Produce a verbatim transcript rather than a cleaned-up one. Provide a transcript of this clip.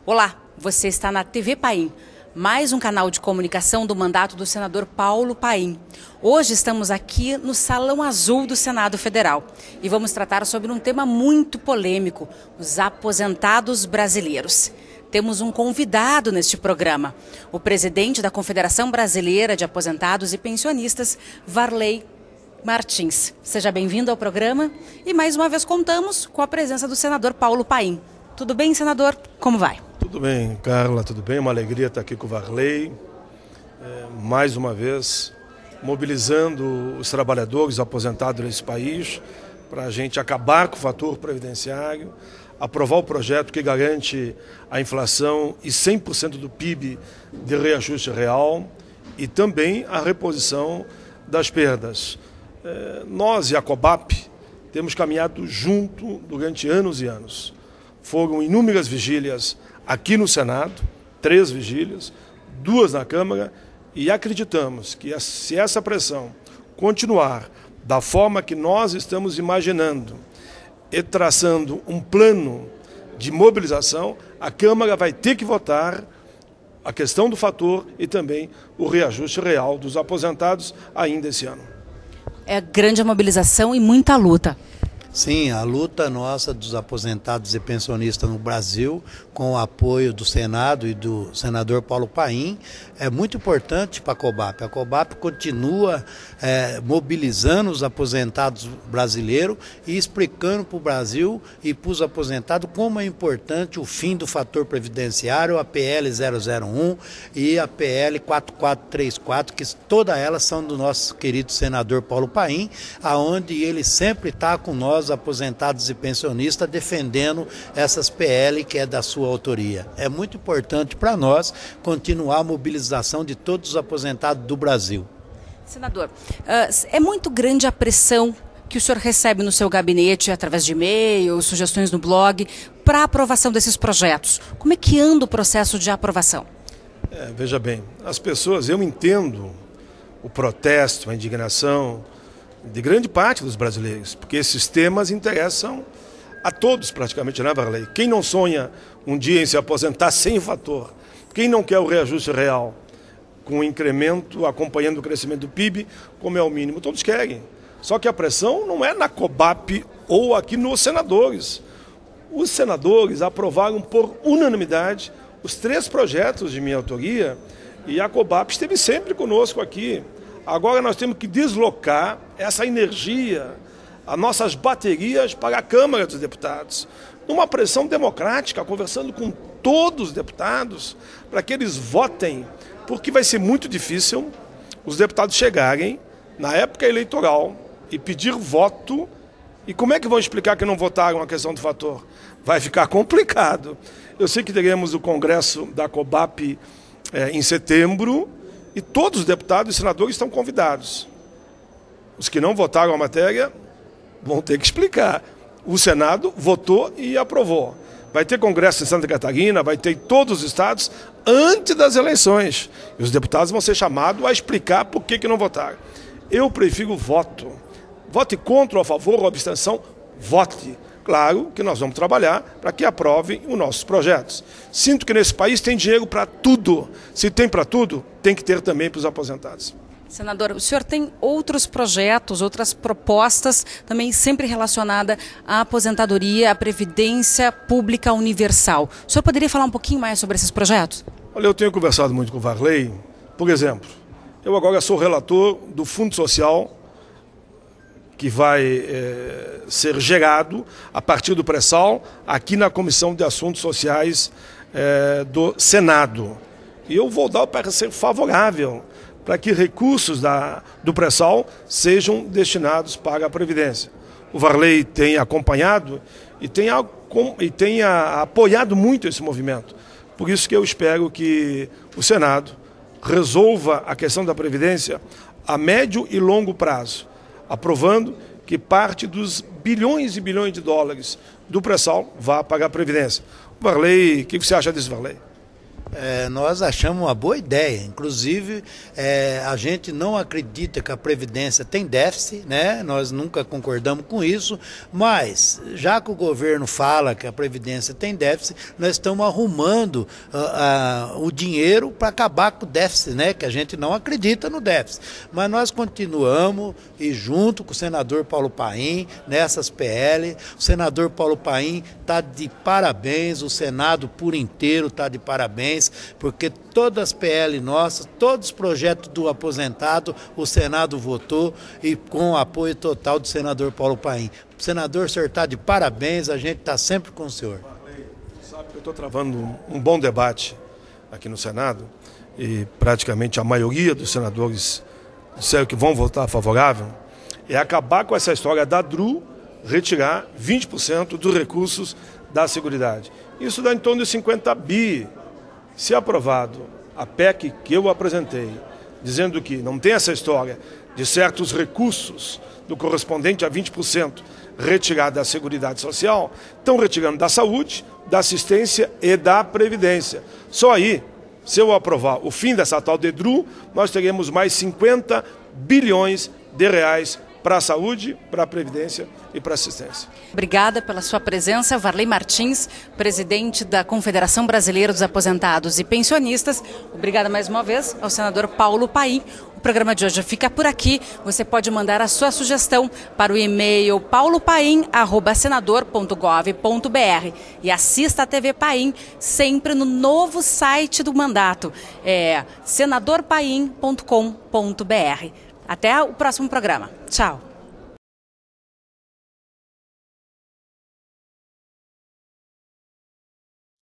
Olá, você está na T V Paim, mais um canal de comunicação do mandato do senador Paulo Paim. Hoje estamos aqui no Salão Azul do Senado Federal e vamos tratar sobre um tema muito polêmico, os aposentados brasileiros. Temos um convidado neste programa, o presidente da Confederação Brasileira de Aposentados e Pensionistas, Varley Martins. Seja bem-vindo ao programa e mais uma vez contamos com a presença do senador Paulo Paim. Tudo bem, senador? Como vai? Tudo bem, Carla, tudo bem? Uma alegria estar aqui com o Varley, é, mais uma vez, mobilizando os trabalhadores aposentados nesse país para a gente acabar com o fator previdenciário, aprovar o projeto que garante a inflação e cem por cento do P I B de reajuste real e também a reposição das perdas. É, nós e a COBAP temos caminhado junto durante anos e anos. Foram inúmeras vigílias aqui no Senado, três vigílias, duas na Câmara, e acreditamos que se essa pressão continuar da forma que nós estamos imaginando e traçando um plano de mobilização, a Câmara vai ter que votar a questão do fator e também o reajuste real dos aposentados ainda esse ano. É grande mobilização e muita luta. Sim, a luta nossa dos aposentados e pensionistas no Brasil, com o apoio do Senado e do senador Paulo Paim, é muito importante para a COBAP. A COBAP continua é, mobilizando os aposentados brasileiros e explicando para o Brasil e para os aposentados como é importante o fim do fator previdenciário, a P L zero zero um e a P L quatro quatro três quatro, que todas elas são do nosso querido senador Paulo Paim, aonde ele sempre está com nós, aposentados e pensionistas, defendendo essas P L que é da sua autoria. É muito importante para nós continuar a mobilização de todos os aposentados do Brasil. Senador, é muito grande a pressão que o senhor recebe no seu gabinete, através de e-mail, sugestões no blog, para a aprovação desses projetos. Como é que anda o processo de aprovação? É, veja bem, as pessoas, eu entendo o protesto, a indignação de grande parte dos brasileiros, porque esses temas interessam a todos praticamente, né, Varley? Quem não sonha um dia em se aposentar sem fator? Quem não quer o reajuste real, com o incremento acompanhando o crescimento do P I B, como é o mínimo? Todos querem. Só que a pressão não é na COBAP ou aqui nos senadores. Os senadores aprovaram por unanimidade os três projetos de minha autoria e a COBAP esteve sempre conosco aqui. Agora nós temos que deslocar essa energia, as nossas baterias para a Câmara dos Deputados. Numa pressão democrática, conversando com todos os deputados, para que eles votem, porque vai ser muito difícil os deputados chegarem na época eleitoral e pedir voto. E como é que vão explicar que não votaram a questão do fator? Vai ficar complicado. Eu sei que teremos o congresso da COBAP é, em setembro, e todos os deputados e senadores estão convidados. Os que não votaram a matéria vão ter que explicar. O Senado votou e aprovou. Vai ter congresso em Santa Catarina, vai ter em todos os estados antes das eleições. E os deputados vão ser chamados a explicar por que, que não votaram. Eu prefiro voto. Vote contra ou a favor ou abstenção, vote. Claro que nós vamos trabalhar para que aprovem os nossos projetos. Sinto que nesse país tem dinheiro para tudo. Se tem para tudo, tem que ter também para os aposentados. Senador, o senhor tem outros projetos, outras propostas, também sempre relacionada à aposentadoria, à Previdência Pública Universal. O senhor poderia falar um pouquinho mais sobre esses projetos? Olha, eu tenho conversado muito com o Varley. Por exemplo, eu agora sou relator do Fundo Social, que vai é, ser gerado a partir do pré-sal aqui na Comissão de Assuntos Sociais é, do Senado. E eu vou dar o parecer favorável para que recursos da, do pré-sal sejam destinados para a Previdência. O Varley tem acompanhado e tem, e tem a, apoiado muito esse movimento. Por isso que eu espero que o Senado resolva a questão da Previdência a médio e longo prazo, aprovando que parte dos bilhões e bilhões de dólares do pré-sal vá pagar a Previdência. Varley, o que você acha disso, Varley? É, nós achamos uma boa ideia, inclusive é, a gente não acredita que a Previdência tem déficit, né? Nós nunca concordamos com isso, mas já que o governo fala que a Previdência tem déficit, nós estamos arrumando uh, uh, o dinheiro para acabar com o déficit, né? Que a gente não acredita no déficit, mas nós continuamos e junto com o senador Paulo Paim nessas P L, o senador Paulo Paim está de parabéns, o Senado por inteiro está de parabéns, porque todas as P L nossas, todos os projetos do aposentado, o Senado votou e com o apoio total do senador Paulo Paim. Senador, o senhor está de parabéns, a gente está sempre com o senhor. Sabe que eu estou travando um bom debate aqui no Senado e praticamente a maioria dos senadores disseram que vão votar favorável, é acabar com essa história da D R U retirar vinte por cento dos recursos da Seguridade. Isso dá em torno de cinquenta bi. Se aprovado a P E C que eu apresentei, dizendo que não tem essa história de certos recursos do correspondente a vinte por cento retirado da Seguridade Social, estão retirando da saúde, da assistência e da Previdência. Só aí, se eu aprovar o fim dessa tal D R U, nós teremos mais cinquenta bilhões de reais para a saúde, para a Previdência e para a assistência. Obrigada pela sua presença, Varley Martins, presidente da Confederação Brasileira dos Aposentados e Pensionistas. Obrigada mais uma vez ao senador Paulo Paim. O programa de hoje fica por aqui. Você pode mandar a sua sugestão para o e-mail paulo paim arroba senador ponto gov ponto br e assista a T V Paim sempre no novo site do mandato, é senador paim ponto com ponto br. Até o próximo programa. Tchau.